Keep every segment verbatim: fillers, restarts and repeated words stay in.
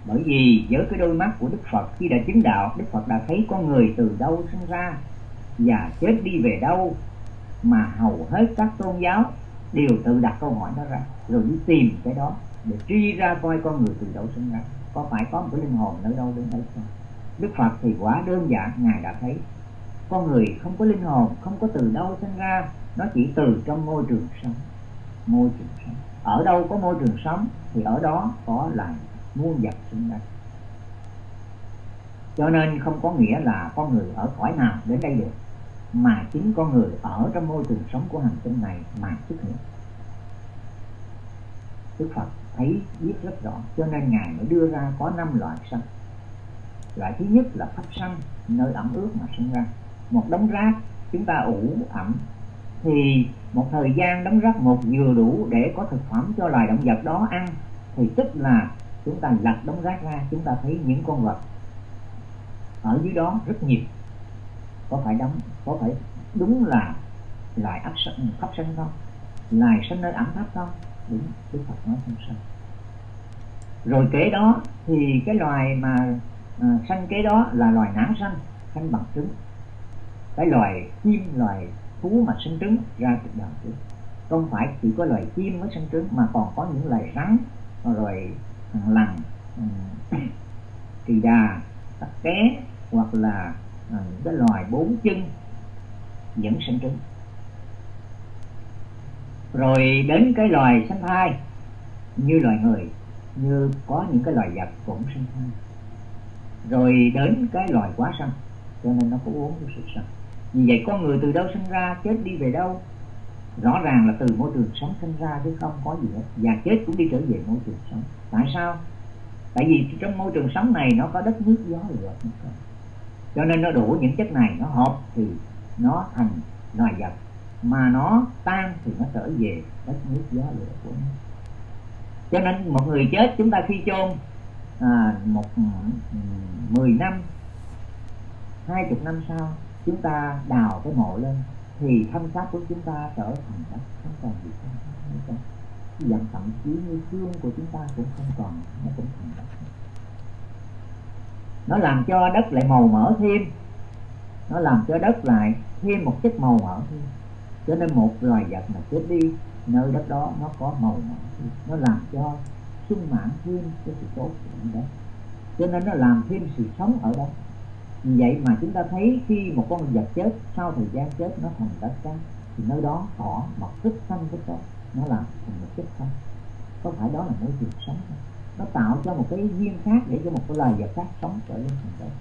Bởi vì với cái đôi mắt của Đức Phật, khi đã chứng đạo, Đức Phật đã thấy con người từ đâu sinh ra và chết đi về đâu, mà hầu hết các tôn giáo đều tự đặt câu hỏi đó ra, rồi đi tìm cái đó để truy ra coi con người từ đâu sinh ra, có phải có một cái linh hồn nơi đâu đến đấy không. Đức Phật thì quá đơn giản, Ngài đã thấy con người không có linh hồn, không có từ đâu sinh ra, nó chỉ từ trong môi trường sống. Môi trường sống, ở đâu có môi trường sống thì ở đó có loài muôn vật sinh ra. Cho nên không có nghĩa là con người ở cõi nào đến đây được, mà chính con người ở trong môi trường sống của hành tinh này mà xuất hiện. Đức Phật thấy biết rất rõ, cho nên Ngài mới đưa ra có năm loại sanh. Loại thứ nhất là pháp sanh, nơi ẩm ướt mà sinh ra. Một đống rác chúng ta ủ ẩm, thì một thời gian đống rác một vừa đủ để có thực phẩm cho loài động vật đó ăn, thì tức là chúng ta lật đống rác ra, chúng ta thấy những con vật ở dưới đó rất nhiều. Có phải đóng, có phải đúng là loài ấp sanh, pháp sanh không? Loài sinh nơi ẩm thấp không? Đúng, Đức Phật nói không sao. Rồi kế đó thì cái loài mà à, sanh kế đó là loài nã sanh, sanh bằng trứng. Cái loài chim, loài thú mà sinh trứng ra từ đầu trứng. Không phải chỉ có loài chim mới sinh trứng, mà còn có những loài rắn, rồi thằn lằn, kỳ đà, tắc té, hoặc là à, những cái loài bốn chân vẫn sinh trứng. Rồi đến cái loài sanh thai như loài người, như có những cái loài vật cũng sinh thai. Rồi đến cái loài quá sanh, cho nên nó có bốn cái sự sanh. Vì vậy con người từ đâu sinh ra, chết đi về đâu? Rõ ràng là từ môi trường sống sinh ra chứ không có gì hết. Và chết cũng đi trở về môi trường sống. Tại sao? Tại vì trong môi trường sống này nó có đất nước gió lửa, cho nên nó đủ những chất này, nó hợp thì nó thành loài vật, mà nó tan thì nó trở về đất nước gió lửa của nó. Cho nên một người chết, chúng ta khi chôn à, một mười năm, hai chục năm sau, chúng ta đào cái mộ lên thì thân xác của chúng ta trở thành đất, không còn gì hết. Dần thậm chí như xương của chúng ta cũng không còn, nó cũng thành đất. Nó làm cho đất lại màu mỡ thêm, nó làm cho đất lại thêm một chất màu mỡ thêm. Cho nên một loài vật mà chết đi, nơi đất đó nó có màu mỡ thêm, nó làm cho sung mãn thêm cái sự tốt của đó. Cho nên nó làm thêm sự sống ở đó. Vì vậy mà chúng ta thấy khi một con vật chết, sau thời gian chết nó thành đất cát, thì nơi đó cỏ mọc rất xanh rất tốt, nó làm thành một chất xanh. Có phải đó là môi trường sống không? Nó tạo cho một cái duyên khác để cho một cái loài vật khác sống trở lên thành đất.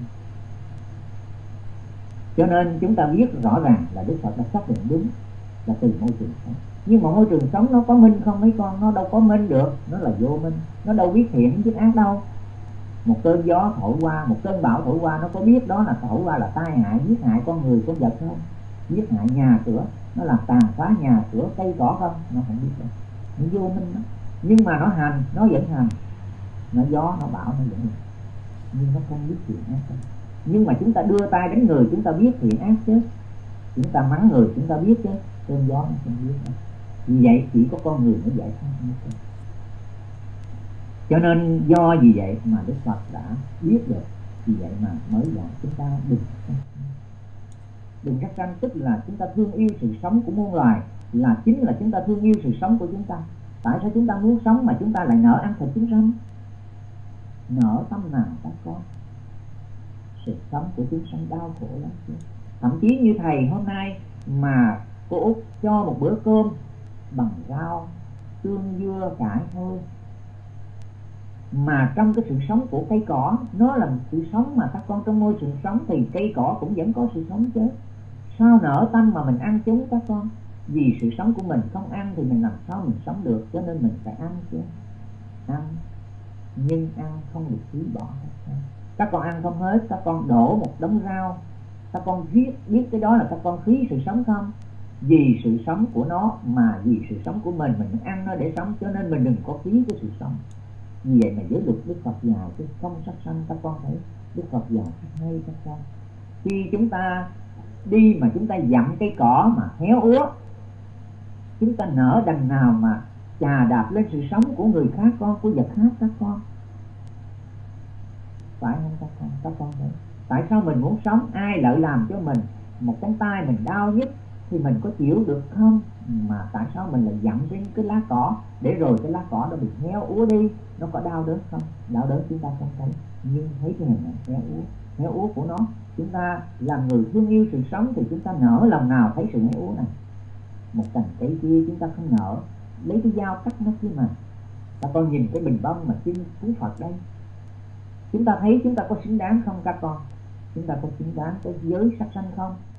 Cho nên chúng ta biết rõ ràng là Đức Phật đã xác định đúng là từ môi trường sống. Nhưng mà môi trường sống nó có minh không mấy con? Nó đâu có minh được, nó là vô minh. Nó đâu biết thiện biết ác đâu. Một cơn gió thổi qua, một cơn bão thổi qua, nó có biết đó là thổi qua là tai hại, giết hại con người, con vật không? Giết hại nhà cửa, nó làm tàn phá nhà cửa, cây cỏ không? Nó không biết đâu. Nó vô minh đó. Nhưng mà nó hành, nó vẫn hành. Nó gió, nó bão, nó vẫn hành. Nhưng nó không biết thiện ác đâu. Nhưng mà chúng ta đưa tay đến người, chúng ta biết thiện ác chứ. Chúng ta mắng người, chúng ta biết chứ. Cơn gió nó không biết đâu. Vì vậy chỉ có con người mới giải thoát. Cho nên do vì vậy mà Đức Phật đã biết được. Vì vậy mà mới dạy chúng ta đừng sát sanh. Đừng sát sanh tức là chúng ta thương yêu sự sống của muôn loài, là chính là chúng ta thương yêu sự sống của chúng ta. Tại sao chúng ta muốn sống mà chúng ta lại nỡ ăn thịt chúng sanh? Nỡ tâm nào các con? Sự sống của chúng sanh đau khổ lắm chứ. Thậm chí như thầy hôm nay mà cô Út cho một bữa cơm bằng rau, tương, dưa, cải thôi, mà trong cái sự sống của cây cỏ, nó là một sự sống mà các con trong môi trường sống thì cây cỏ cũng vẫn có sự sống chứ. Sao nỡ tâm mà mình ăn chúng các con? Vì sự sống của mình không ăn thì mình làm sao mình sống được, cho nên mình phải ăn chứ. Ăn, nhưng ăn không được phí bỏ hết. Các con ăn không hết, các con đổ một đống rau, các con biết, biết cái đó là các con phí sự sống không? Vì sự sống của nó mà vì sự sống của mình, mình ăn nó để sống, cho nên mình đừng có phí cái sự sống. Vì vậy mà giới luật Đức Phật dạy chứ không sát sanh. Các con thấy Đức Phật dạy rất hay các con. Khi chúng ta đi mà chúng ta dặm cây cỏ mà héo úa, chúng ta nỡ đành nào mà chà đạp lên sự sống của người khác con, của vật khác các con? phải không các con? Các con thấy tại sao mình muốn sống, ai lỡ làm cho mình một cánh tay mình đau nhất thì mình có chịu được không? Mà tại sao mình lại dặm trên cái lá cỏ để rồi cái lá cỏ nó bị héo úa đi, nó có đau đớn không? Đau đớn chúng ta không thấy, nhưng thấy cái hình ảnh héo úa héo úa của nó. Chúng ta làm người thương yêu sự sống thì chúng ta nỡ lòng nào thấy sự héo úa này. Một cành cây kia chúng ta không nỡ lấy cái dao cắt nó kia mà. Ta con nhìn cái bình bông mà xin cứu Phật đây, chúng ta thấy chúng ta có xứng đáng không các con? Chúng ta có xứng đáng cái giới sát sanh không?